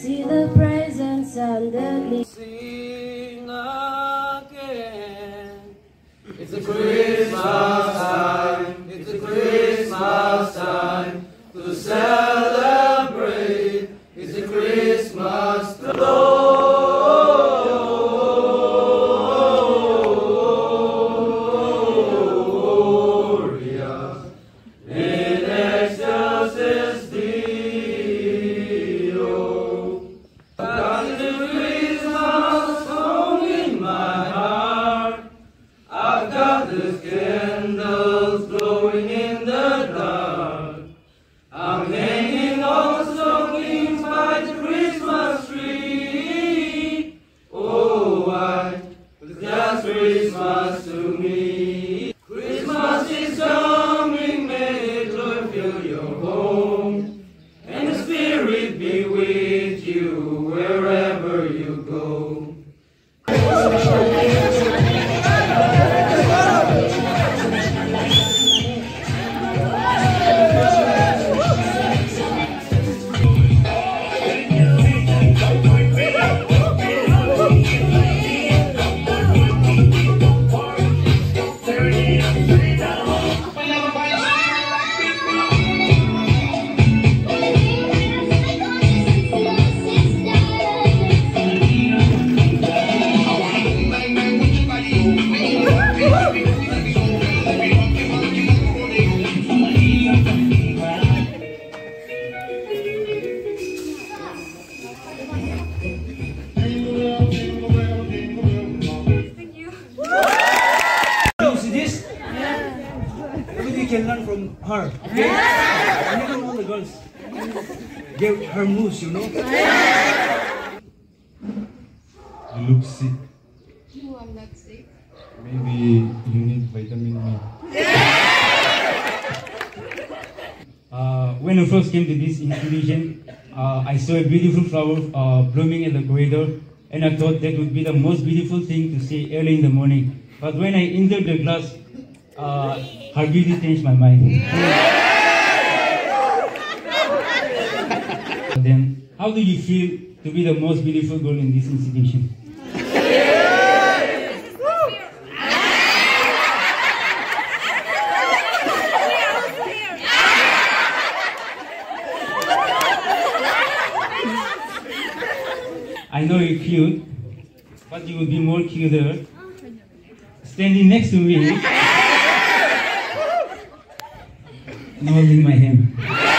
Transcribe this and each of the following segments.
see the presents underneath. Sing again. It's a Christmas time. It's a Christmas time to celebrate. It's a Christmas Gloria in excelsis Deo. Got the Christmas song in my heart. I've got the candles glowing in the dark. I'm hanging all stockings by the Christmas tree. Oh, why? That's Christmas to me. Christmas is coming, may joy fill your home, and the Spirit be with you wherever you go. Can learn from her. Okay? And even all the girls give her moves, you know. You look sick. No, I'm not sick. Maybe you need vitamin B. When I first came to this institution, I saw a beautiful flower blooming in the corridor, and I thought that would be the most beautiful thing to see early in the morning. But when I entered the class, her beauty changed my mind. Then, how do you feel to be the most beautiful girl in this institution? I know you're cute, but you would be more cuter standing next to me and holding my hand.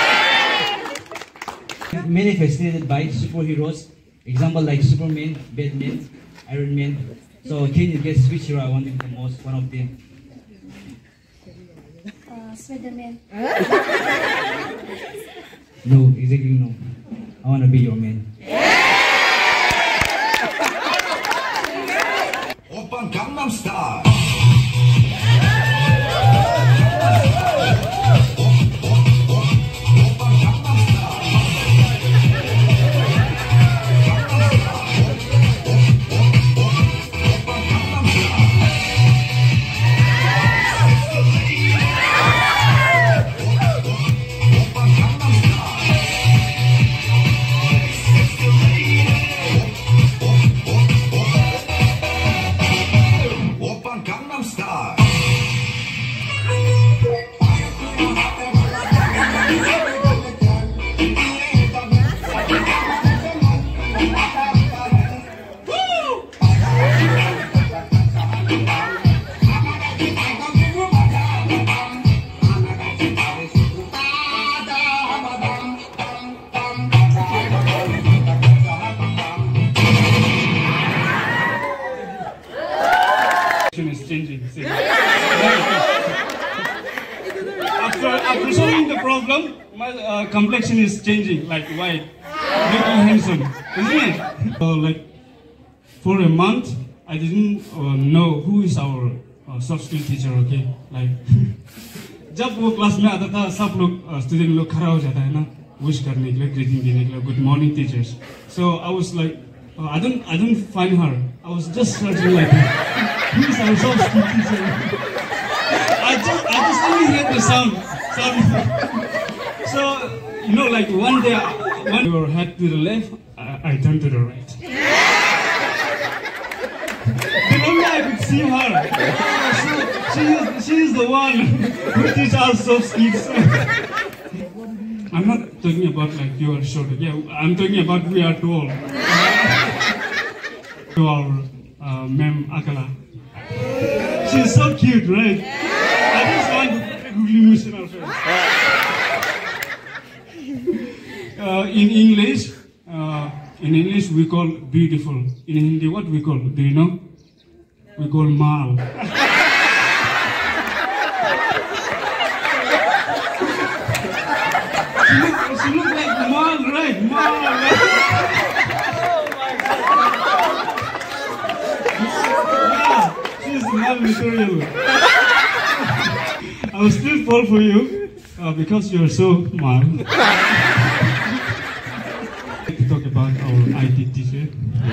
Manifested by superheroes, example like Superman, Batman, Iron Man. So can you guess which hero I wanted the most? One of them. Spider-Man. No, exactly no. I want to be your man. Oppan Gangnam Style. Is changing. After solving the problem, my complexion is changing, like white, looking handsome, isn't it? Like for a month, I didn't know who is our soft skill teacher. Okay, like जब वो class में आता था, सब लोग student लोग खड़ा हो जाता है ना, wish करने के लिए, greeting देने के लिए, good morning teachers. So I was like, I don't find her. I was just searching like, who is our soft skill teacher? I just only heard the sound. So, you know, like one day When your head to the left, I turn to the right. Then only I could see her. So she is the one who teaches us soft skills. I'm not talking about like you are short. Yeah, I'm talking about we are tall. To our ma'am Akala. She's so cute, right? I just want to put a googly moose in her face. In English we call beautiful. In Hindi, what we call? Do you know? We call mal. She look like mal, right? Mal. Yeah, she's mal material. I will still fall for you because you're so mal. To talk about our IT teacher.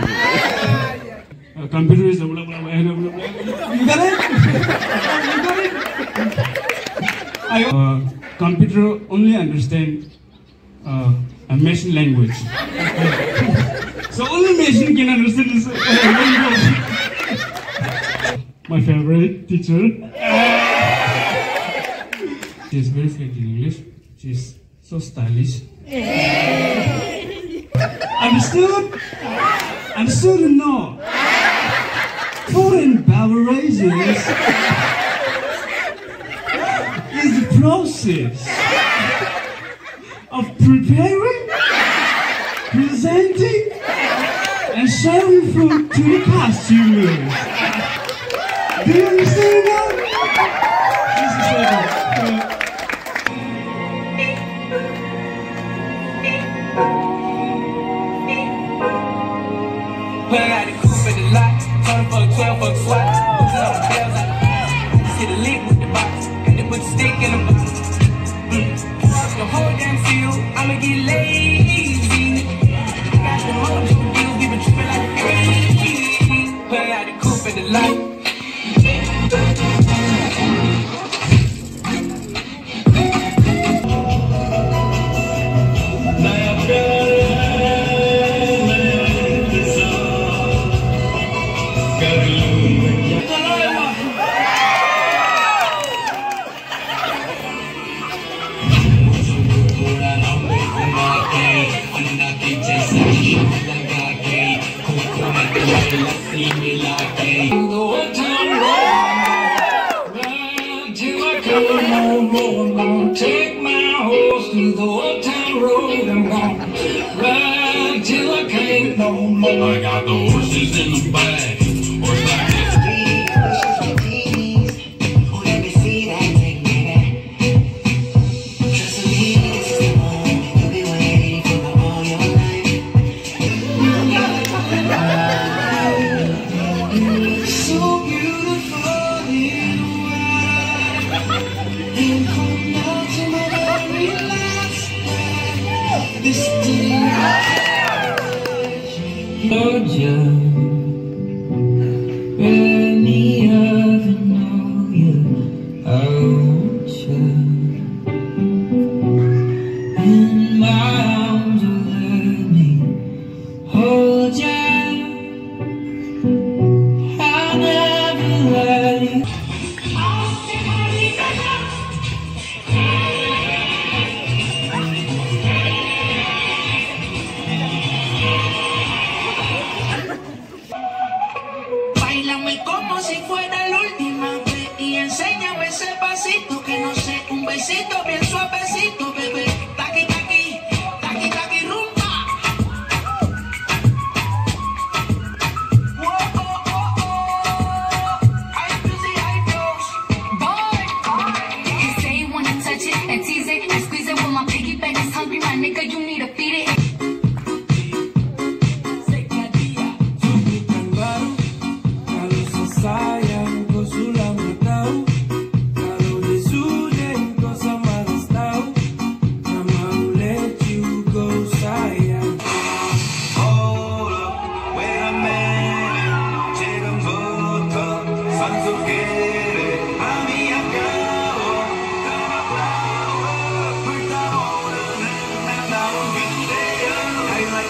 Computer is blah, blah, blah, blah, blah, blah. You got it? You got it? Computer only understand a machine language. So only machine can understand this language. My favorite teacher. She's very fluent in English. She's so stylish. Understood? No. Foreign beverages is the process of preparing, presenting, and serving food to the customers. Do you understand that? This is Put out the coupe at the lot, turn for 12 for the SWAT. Put all the bells out the box. Hit a lick with the box, and then put the stick in the box. The whole damn field, I'ma get lazy. Got the whole damn deal, we been tripping like crazy. Put out the coupe at the lot. Take my horse through the old town road. I'm gonna ride till I can't no more. I got the horses in the back. Horse back in let me see that thing, baby. Trust me, this is the one you'll be waiting for all your life. So beautiful in white. And come down to my very last night. This day, Georgia, any other know you, I want you. In my arms, will let me hold you. I'll never let you.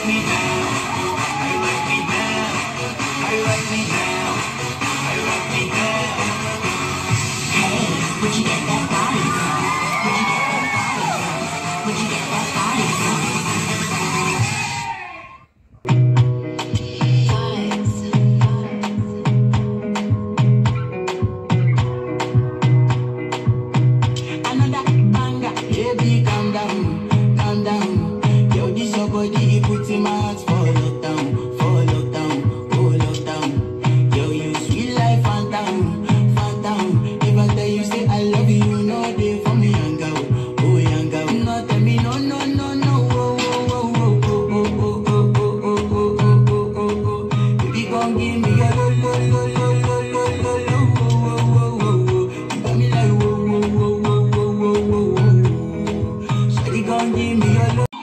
write me down? How you write me down? How you write me down? How you write me down? Hey, where'd you get that body from? Where'd you get that body from? Where'd you get that body from? Another banger, baby, calm down, calm down. Yo, this your body, it puts in my heart for lockdown, oh lockdown. Yo, you sweet life, phantom, phantom. If I tell you say I love you, you know they for me young girl, oh young girl. No tell me no, no, no, no, oh, oh, oh, oh, oh, oh, oh, oh, oh, oh, oh, oh, oh, oh. Baby, gon' give me a lo, lo, lo, lo, lo, lo, lo, lo, oh, oh, oh, oh, oh. You got me like whoa, whoa, whoa, whoa, whoa, whoa, whoa. Shawty gon' give me a lo.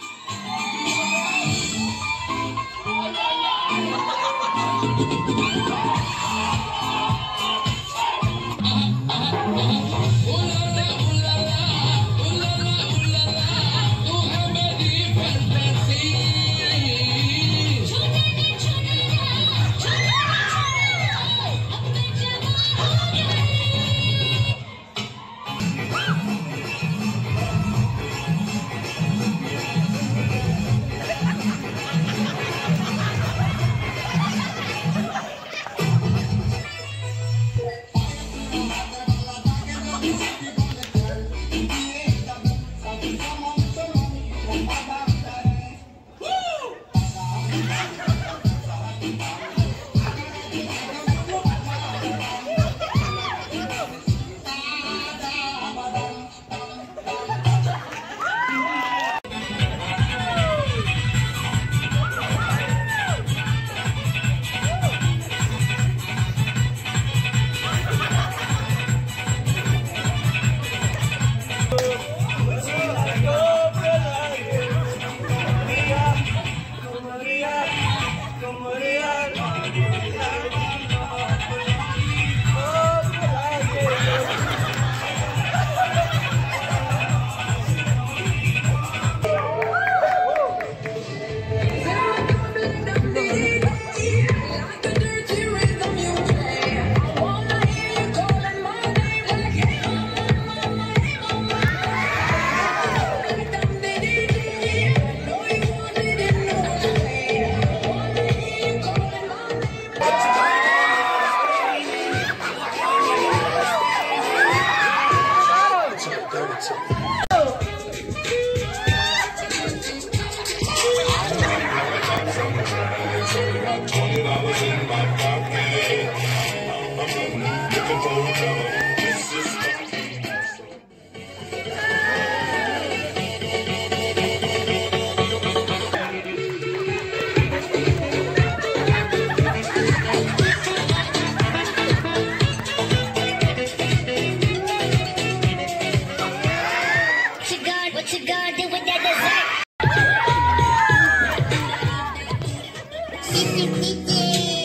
What you gonna do with that dessert?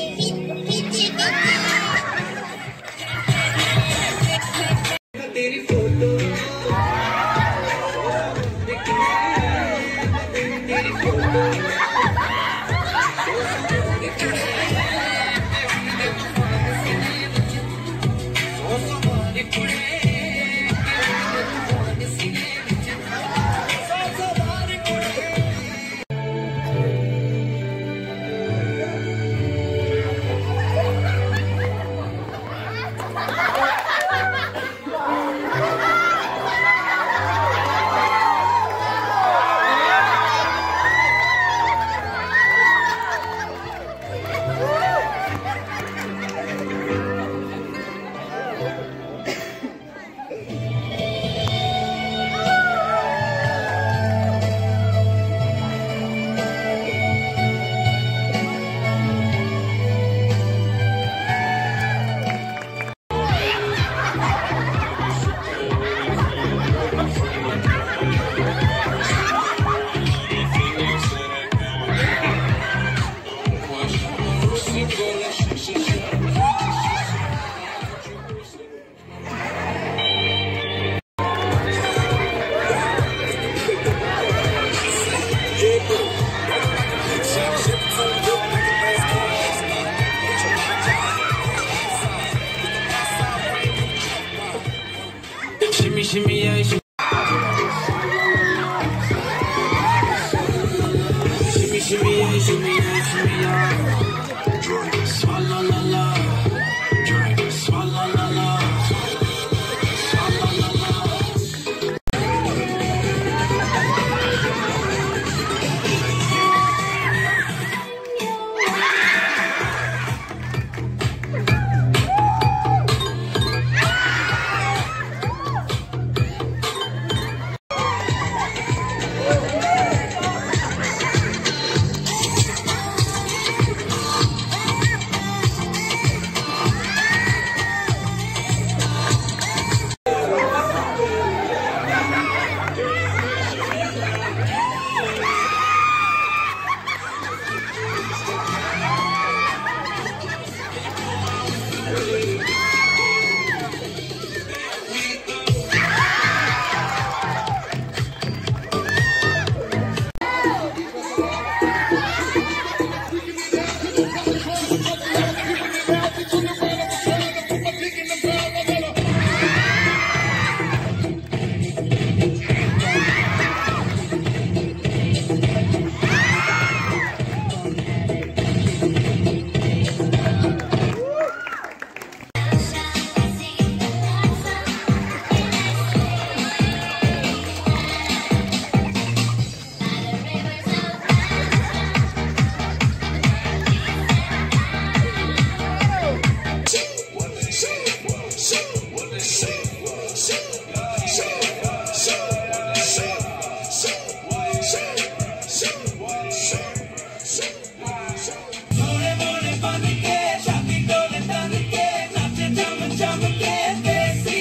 shimmy, shimmy, shimmy, drink, swalla la la, drink, swalla la la, swalla la la.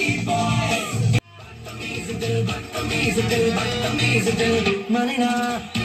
Money now.